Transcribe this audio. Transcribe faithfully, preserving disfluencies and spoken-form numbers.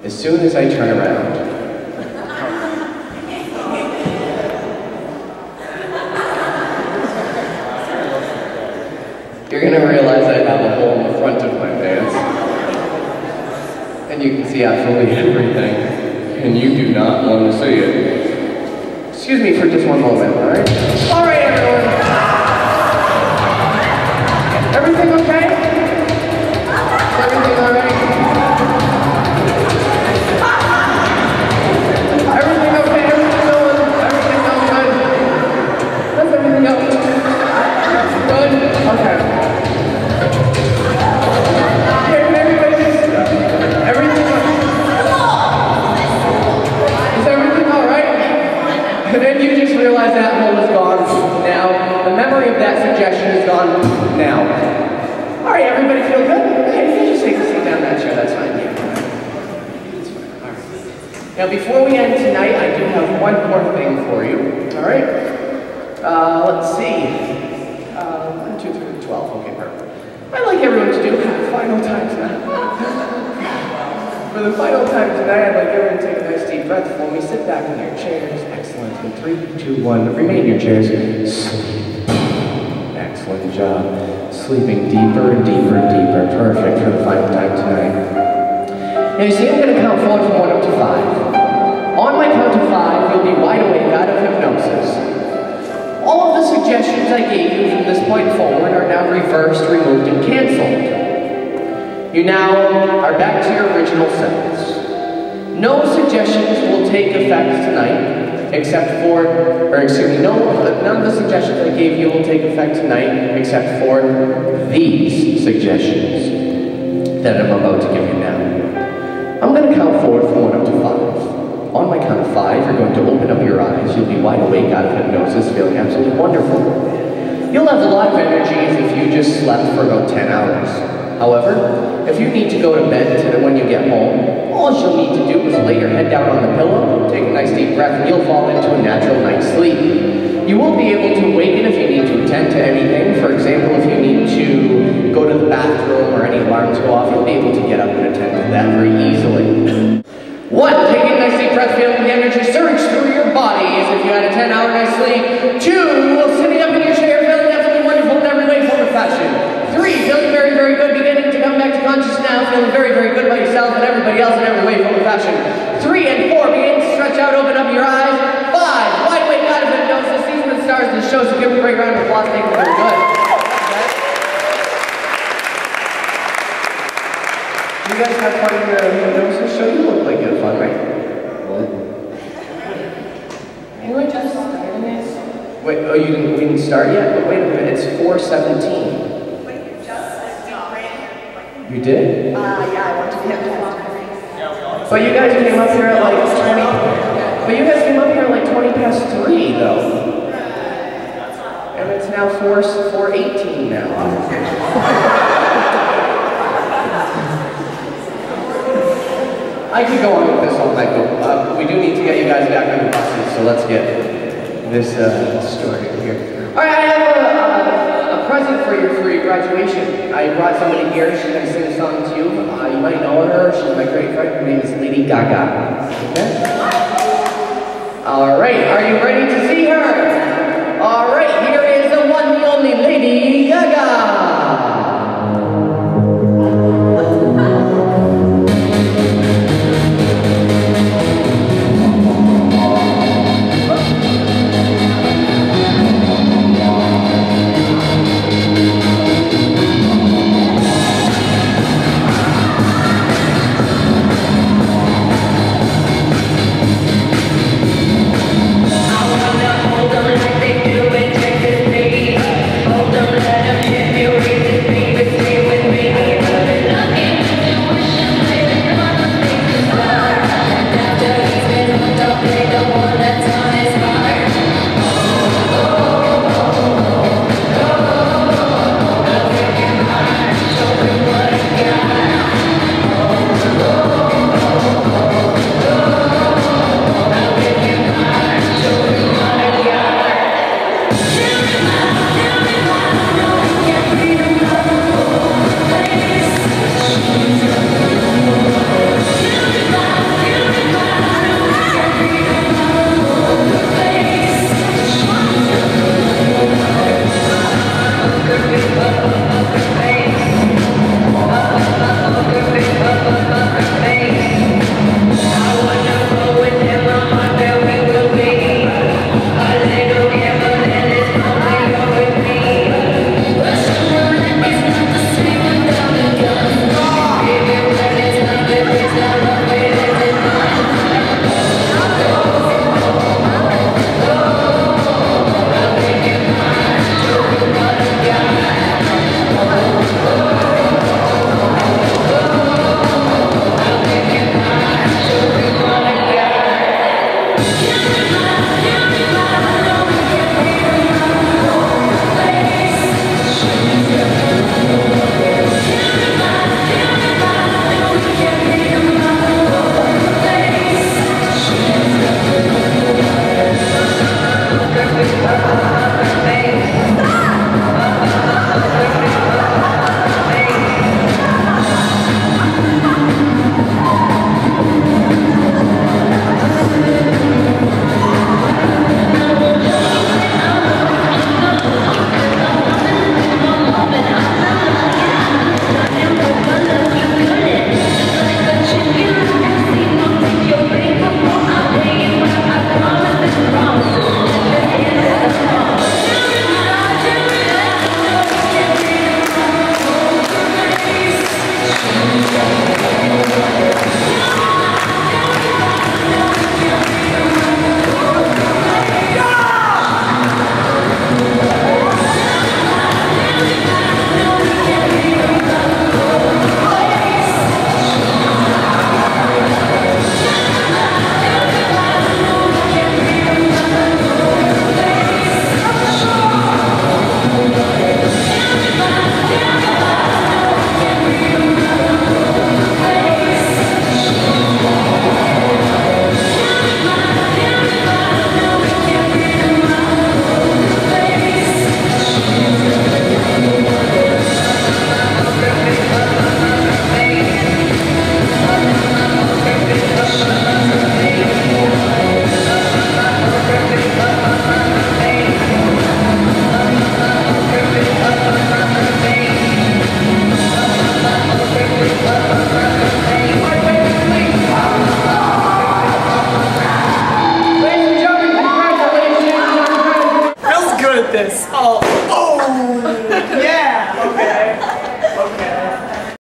as soon as I turn around, you're gonna realize I have a hole in the front of my pants. And you can see absolutely everything. And you do not want to see it. Excuse me for just one moment, alright? Alright, everyone. Everything okay? Is everything alright? Everything okay? Everything going? Everything going good? How's everything going? Good? Okay. Okay, everybody just, everything, is everything alright? And then you just realize that hole is gone now. The memory of that suggestion is gone now. Alright, everybody feel good? Okay, you just take a seat down that chair, that's fine. Yeah. That's fine. Alright. Now, before we end tonight, I do have one more thing for you. Alright? Uh, let's see. Uh, one, two, three, twelve. Okay, perfect. I'd like everyone to do the final time tonight. For the final time tonight, I'd like everyone to take a nice deep breath for me. Sit back in your chairs. Excellent. In three, two, one. Remain in your chairs. Sleep. Excellent job. Sleeping deeper and deeper and deeper. Perfect for the final time tonight. Now you see, I'm going to count forward from one up to five. On my count of five, you'll be wide awake out of hypnosis. All of the suggestions I gave you from this point forward are now reversed, removed, and canceled. You now are back to your original selves. No suggestions will take effect tonight, except for, or excuse me, no, none of the suggestions I gave you will take effect tonight, except for these suggestions that I'm about to give you now. I'm going to count forward from one up to five. On my count of five, you're going to open up your eyes. You'll be wide awake out of hypnosis, feeling absolutely wonderful. You'll have a lot of energy as if you just slept for about ten hours. However, if you need to go to bed to when you get home, all you'll need to do is lay your head down on the pillow, take a nice deep breath, and you'll fall into a natural night's sleep. You will be able to awaken if you need to attend to anything. For example, if you need to go to the bathroom or any alarms go off, you'll be able to get up and attend to that very easily. One, taking a nice deep breath, feeling the energy surge through your body as if you had a ten hour night's sleep. Two, sitting up in your chair, feeling absolutely wonderful in every way, form, or fashion. Three, feeling very, very good, beginning to come back to consciousness now, feeling very, very good about yourself and everybody else in every way, form, or fashion. Three and four, begin to stretch out, open up your eyes. Five, wide awake out of hypnosis, these are the stars in the show, so give them a great round of applause, make them very good. You guys have fun in the hypnosis show? You look like you had fun, right? What? Anyone just started this? Wait, oh, you didn't, we didn't start yet? But wait a minute, it's four seventeen. Wait, you just started? You did? Uh, yeah, I want to be hypnotized. But you guys came up here at like twenty, but you guys came up here at like twenty past three, though. And it's now four, four eighteen now. I could go on with this all night, but uh, we do need to get you guys back on the buses, so let's get this uh, story here. Alright, I have a, a, a present for you for your graduation. I brought somebody here, she's going to sing a song to you. Uh, you might know her, she's my great friend, her name is Lady GAGA. Okay? Alright, are you ready to see her? Alright, here is the one, the only Lady GAGA!